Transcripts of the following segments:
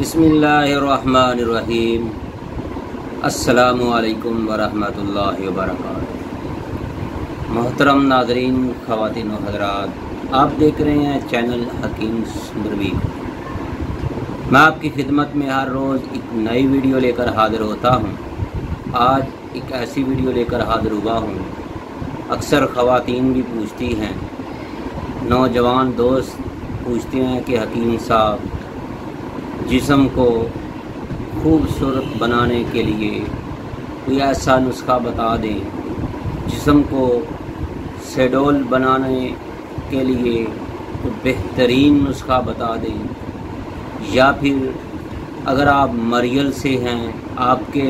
बिस्मिल्लाहिर्रहमानिर्रहीम। अस्सलामु अलैकुम वरहमतुल्लाहि वबरकातुहू। मोहतरम नाज़रीन, ख़वातीन व हज़रात, आप देख रहे हैं चैनल हकीम सुंदरवी। मैं आपकी खिदमत में हर रोज़ एक नई वीडियो लेकर हाज़िर होता हूँ। आज एक ऐसी वीडियो लेकर हाज़िर हुआ हूँ। अक्सर ख़वातीन भी पूछती हैं, नौजवान दोस्त पूछते हैं कि हकीम साहब, जिस्म को खूबसूरत बनाने के लिए कोई ऐसा नुस्खा बता दें, जिस्म को सेडोल बनाने के लिए कोई बेहतरीन नुस्खा बता दें, या फिर अगर आप मरियल से हैं, आपके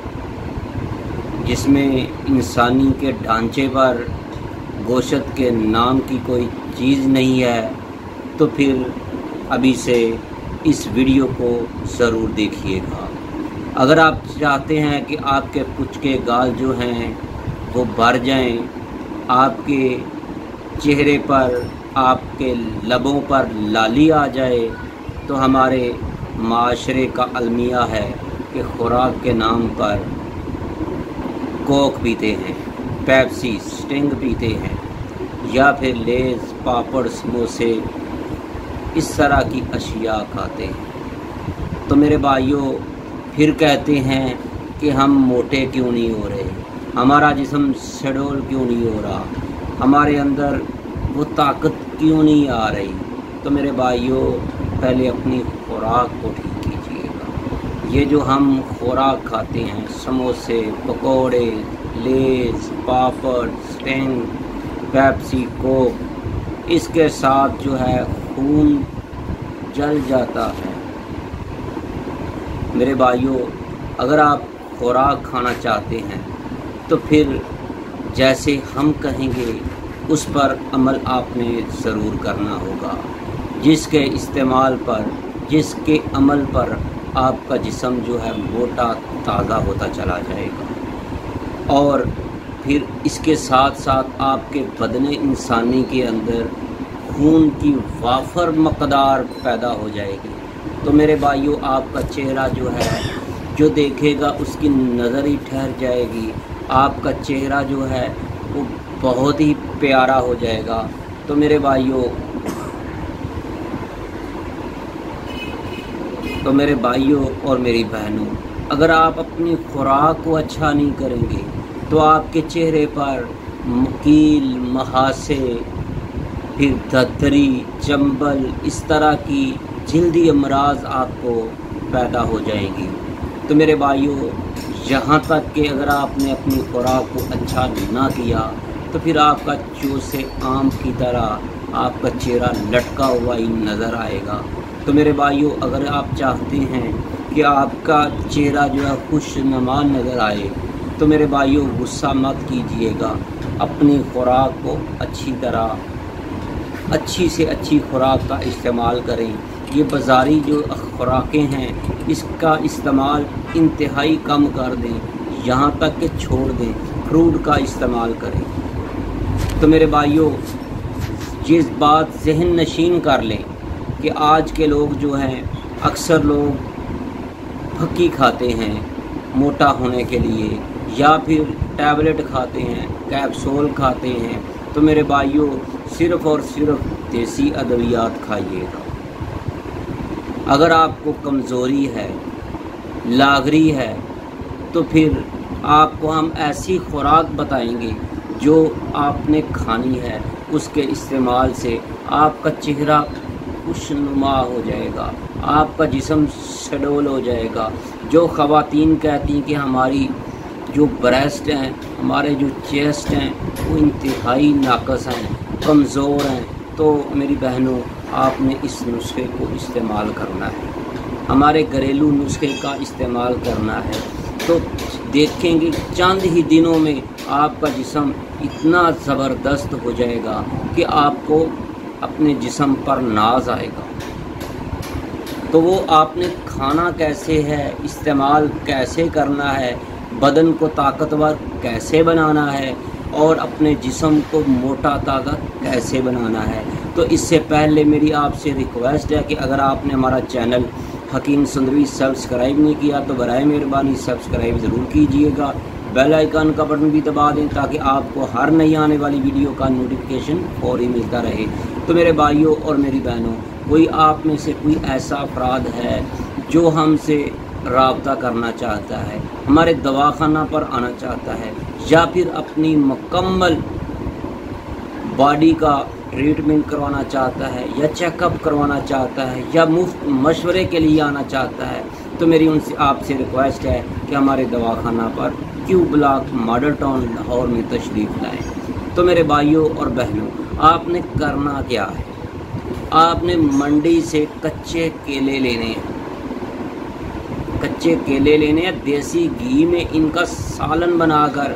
जिसमें इंसानी के ढांचे पर गोशत के नाम की कोई चीज़ नहीं है, तो फिर अभी से इस वीडियो को ज़रूर देखिएगा। अगर आप चाहते हैं कि आपके कुछ के गाल जो हैं वो भर जाएं, आपके चेहरे पर, आपके लबों पर लाली आ जाए, तो हमारे माशरे का अलमिया है कि खुराक के नाम पर कोक पीते हैं, पेप्सी, स्टिंग पीते हैं, या फिर लेज़, पापड़, समोसे, इस तरह की अशिया खाते हैं। तो मेरे भाइयों, फिर कहते हैं कि हम मोटे क्यों नहीं हो रहे, हमारा जिस्म शेडोल क्यों नहीं हो रहा, हमारे अंदर वो ताकत क्यों नहीं आ रही। तो मेरे भाइयों, पहले अपनी खुराक को ठीक कीजिएगा। ये जो हम खुराक खाते हैं, समोसे, पकोड़े, Lay's, papad, Sting, Pepsi, Coke, इसके साथ जो है खून जल जाता है। मेरे भाइयों, अगर आप खुराक खाना चाहते हैं तो फिर जैसे हम कहेंगे उस पर अमल आपने ज़रूर करना होगा, जिसके इस्तेमाल पर, जिसके अमल पर आपका जिस्म जो है मोटा ताज़ा होता चला जाएगा, और फिर इसके साथ साथ आपके बदने इंसानी के अंदर खून की वाफर मकदार पैदा हो जाएगी। तो मेरे भाइयों, आपका चेहरा जो है, जो देखेगा उसकी नज़र ही ठहर जाएगी, आपका चेहरा जो है वो बहुत ही प्यारा हो जाएगा। तो मेरे भाइयों और मेरी बहनों, अगर आप अपनी खुराक को अच्छा नहीं करेंगे तो आपके चेहरे पर मकील, महासे, फिर धतरी, चंबल, इस तरह की जल्दी अमराज आपको पैदा हो जाएंगी। तो मेरे भाइयों, यहाँ तक कि अगर आपने अपनी खुराक को अच्छा ना किया तो फिर आपका चूसे आम की तरह आपका चेहरा लटका हुआ ही नज़र आएगा। तो मेरे भाइयों, अगर आप चाहते हैं कि आपका चेहरा जो है खुशनुमा नज़र आए, तो मेरे भाइयों गुस्सा मत कीजिएगा। अपनी खुराक को अच्छी से अच्छी खुराक का इस्तेमाल करें। ये बाज़ारी जो खुराकें हैं, इसका इस्तेमाल इंतहाई कम कर दें, यहाँ तक कि छोड़ दें, फ्रूट का इस्तेमाल करें। तो मेरे भाइयों, ये बात ज़हन नशीन कर लें कि आज के लोग जो हैं, अक्सर लोग फक्की खाते हैं मोटा होने के लिए, या फिर टैबलेट खाते हैं, कैप्सूल खाते हैं। तो मेरे भाइयों, सिर्फ़ और सिर्फ देसी अद्वियात खाइएगा। अगर आपको कमज़ोरी है, लागरी है, तो फिर आपको हम ऐसी खुराक बताएंगे जो आपने खानी है। उसके इस्तेमाल से आपका चेहरा खुशनुमा हो जाएगा, आपका जिस्म शेडोल हो जाएगा। जो ख़वातीन कहती हैं कि हमारी जो ब्रेस्ट हैं, हमारे जो चेस्ट हैं, वो इंतहाई नाकस हैं, कमज़ोर हैं, तो मेरी बहनों, आपने इस नुस्खे को इस्तेमाल करना है, हमारे घरेलू नुस्खे का इस्तेमाल करना है। तो देखेंगे चंद ही दिनों में आपका जिस्म इतना ज़बरदस्त हो जाएगा कि आपको अपने जिस्म पर नाज आएगा। तो वो आपने खाना कैसे है, इस्तेमाल कैसे करना है, बदन को ताकतवर कैसे बनाना है, और अपने जिस्म को मोटा ताज़ा कैसे बनाना है। तो इससे पहले मेरी आपसे रिक्वेस्ट है कि अगर आपने हमारा चैनल हकीम संदवी सब्सक्राइब नहीं किया तो बराए मेहरबानी सब्सक्राइब ज़रूर कीजिएगा, बेल आइकन का बटन भी दबा दें ताकि आपको हर नई आने वाली वीडियो का नोटिफिकेशन फौरी मिलता रहे। तो मेरे भाइयों और मेरी बहनों, कोई आप में से कोई ऐसा अफराद है जो हमसे राब्ता करना चाहता है, हमारे दवाखाना पर आना चाहता है, या फिर अपनी मुकम्मल बॉडी का ट्रीटमेंट करवाना चाहता है, या चेकअप करवाना चाहता है, या मुफ्त मशवरे के लिए आना चाहता है, तो मेरी उनसे आपसे रिक्वेस्ट है कि हमारे दवाखाना पर Q block Model Town Lahore में तशरीफ़ लाएँ। तो मेरे भाइयों और बहनों, आपने करना क्या है, आपने मंडी से कच्चे केले लेने हैं, कच्चे केले लेने हैं, देसी घी में इनका सालन बनाकर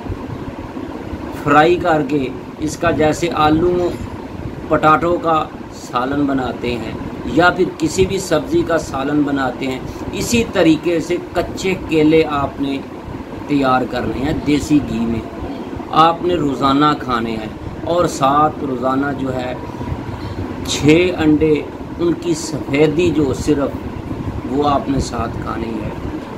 फ्राई करके, इसका जैसे आलू पटाटों का सालन बनाते हैं या फिर किसी भी सब्ज़ी का सालन बनाते हैं, इसी तरीके से कच्चे केले आपने तैयार करने हैं देसी घी में, आपने रोज़ाना खाने हैं। और साथ रोज़ाना जो है 6 अंडे, उनकी सफ़ेदी जो सिर्फ वो आपने साथ खानी है।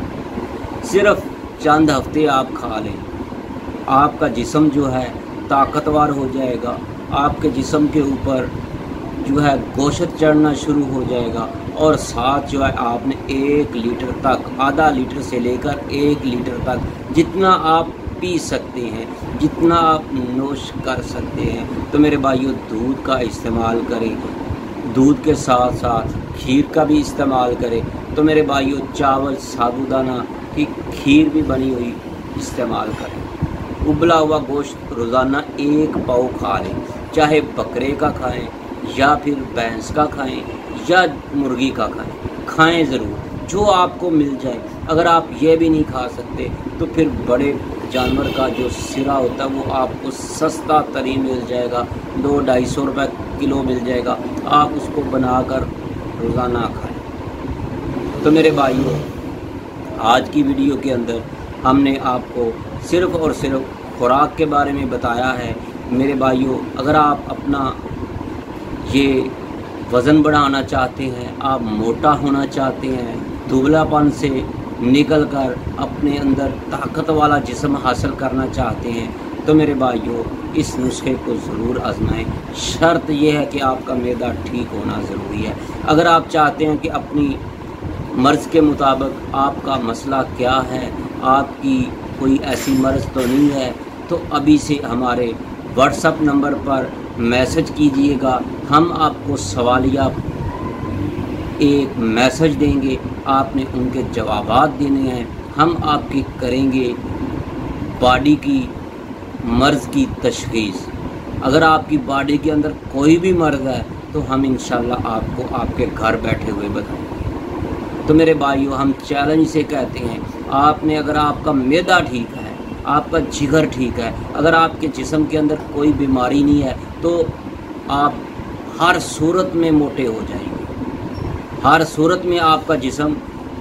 सिर्फ चंद हफ्ते आप खा लें, आपका जिस्म जो है ताकतवर हो जाएगा, आपके जिस्म के ऊपर जो है गोश्त चढ़ना शुरू हो जाएगा, और साथ जो है आपने 1 लीटर तक, आधा लीटर से लेकर 1 लीटर तक जितना आप पी सकते हैं, जितना आप नोश कर सकते हैं। तो मेरे भाइयों, दूध का इस्तेमाल करें, दूध के साथ साथ खीर का भी इस्तेमाल करें। तो मेरे भाइयों, चावल साबूदाना की खीर भी बनी हुई इस्तेमाल करें। उबला हुआ गोश्त रोज़ाना 1 पाव खा लें, चाहे बकरे का खाएं या फिर भैंस का खाएं या मुर्गी का खाएं ज़रूर, जो आपको मिल जाए। अगर आप ये भी नहीं खा सकते तो फिर बड़े जानवर का जो सिरा होता है वो आपको सस्ता तरीन मिल जाएगा, 200-250 रुपये किलो मिल जाएगा, आप उसको बनाकर रोज़ाना खाएं। तो मेरे भाइयों, आज की वीडियो के अंदर हमने आपको सिर्फ़ और सिर्फ खुराक के बारे में बताया है। मेरे भाइयों, अगर आप अपना ये वज़न बढ़ाना चाहते हैं, आप मोटा होना चाहते हैं, दुबलापन से निकल कर अपने अंदर ताकत वाला जिस्म हासिल करना चाहते हैं, तो मेरे भाइयों इस नुस्खे को ज़रूर आजमाएं। शर्त यह है कि आपका मैदा ठीक होना ज़रूरी है। अगर आप चाहते हैं कि अपनी मर्ज़ के मुताबिक आपका मसला क्या है, आपकी कोई ऐसी मर्ज़ तो नहीं है, तो अभी से हमारे व्हाट्सएप नंबर पर मैसेज कीजिएगा। हम आपको सवालिया एक मैसेज देंगे, आपने उनके जवाबात देने हैं। हम आपकी करेंगे बॉडी की मर्ज़ की तशख़ीस। अगर आपकी बॉडी के अंदर कोई भी मर्ज़ है तो हम इंशाल्लाह आपको आपके घर बैठे हुए बताएंगे। तो मेरे भाइयों, हम चैलेंज से कहते हैं, आपने अगर आपका मैदा ठीक है, आपका जिगर ठीक है, अगर आपके जिस्म के अंदर कोई बीमारी नहीं है, तो आप हर सूरत में मोटे हो जाएंगे, हर सूरत में आपका जिस्म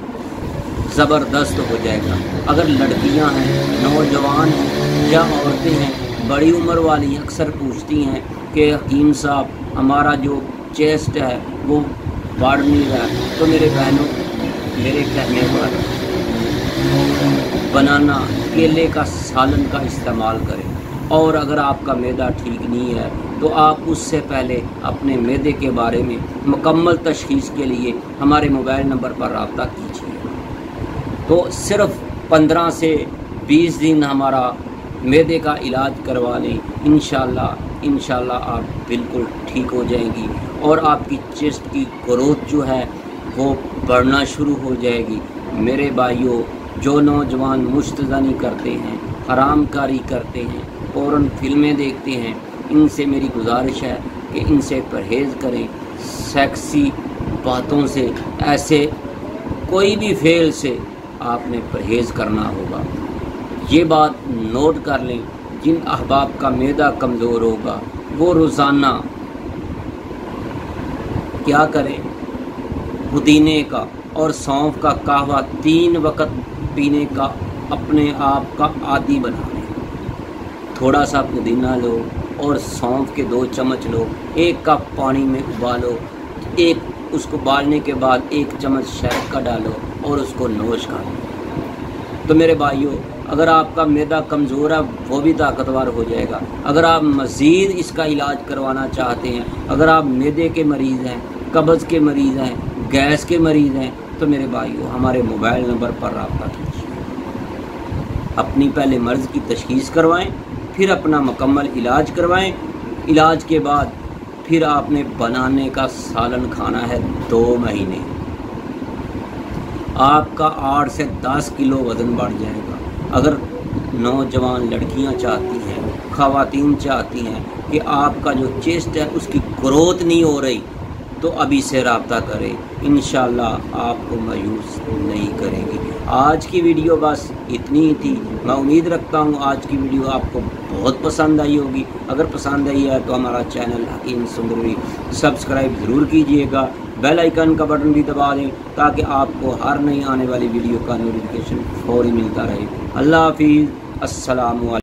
ज़बरदस्त हो जाएगा। अगर लड़कियां हैं, नौजवान हैं या औरतें हैं, बड़ी उम्र वाली अक्सर पूछती हैं कि हकीम साहब हमारा जो चेस्ट है वो बढ़ नहीं रहा है, तो मेरे बहनों, मेरे कहने पर बनाना केले का सालन का इस्तेमाल करें। और अगर आपका मैदा ठीक नहीं है तो आप उससे पहले अपने मैदे के बारे में मुकम्मल तशख़ीस के लिए हमारे मोबाइल नंबर पर रब्ता कीजिए। तो सिर्फ़ 15 से 20 दिन हमारा मैदे का इलाज करवा लें, इंशाल्लाह आप बिल्कुल ठीक हो जाएंगी और आपकी चेस्ट की ग्रोथ जो है वो बढ़ना शुरू हो जाएगी। मेरे भाइयों, जो नौजवान मुश्तज़नी करते हैं, हरामकारी करते हैं, फ़ौरन फिल्में देखते हैं, इनसे मेरी गुजारिश है कि इनसे परहेज़ करें। सेक्सी बातों से, ऐसे कोई भी फेल से आपने परहेज़ करना होगा। ये बात नोट कर लें, जिन अहबाब का मैदा कमज़ोर होगा वो रोज़ाना क्या करें, पुदीने का और सौंफ का कहवा 3 वक्त पीने का अपने आप का आदी बना लें। थोड़ा सा पुदीना लो और सौंफ के 2 चम्मच लो, 1 कप पानी में उबालो, 1 اس کو بالنے کے بعد 1 چمچ شہد کا ڈالو اور اس کو نوش کرو۔ تو میرے بھائیوں، اگر آپ کا معدہ کمزور ہے وہ بھی طاقتور ہو جائے گا۔ اگر آپ مزید اس کا علاج کروانا چاہتے ہیں، اگر آپ معدے کے مریض ہیں، قبض کے مریض ہیں، گیس کے مریض ہیں، تو میرے بھائیوں ہمارے موبائل نمبر پر رابطہ کیجیے۔ اپنی پہلے مرض کی تشخیص کروائیں، پھر اپنا مکمل علاج کروائیں۔ علاج کے بعد پھر آپ نے بنانے کا سالن کھانا ہے 2 مہینے۔ آپ کا 8 سے 10 کلو وزن بڑھ جائے گا۔ اگر نوجوان لڑکیاں چاہتی ہیں، خواتین چاہتی ہیں کہ آپ کا جو چیسٹ ہے اس کی گروتھ نہیں ہو رہی، تو ابھی سے رابطہ کریں، انشاءاللہ آپ کو مایوس نہیں کریں گی۔ آج کی ویڈیو بس اتنی ہی تھی۔ میں امید رکھتا ہوں آج کی ویڈیو آپ کو بہت پسند آئی ہوگی۔ اگر پسند آئی ہے تو ہمارا چینل حکیم سندروی سبسکرائب ضرور کیجئے گا، بیل آئیکن کا بٹن بھی دبا دیں تاکہ آپ کو ہر نئی آنے والی ویڈیو کا نوٹیفیکیشن فوری ملتا رہے۔ اللہ حافظ، السلام علیکم۔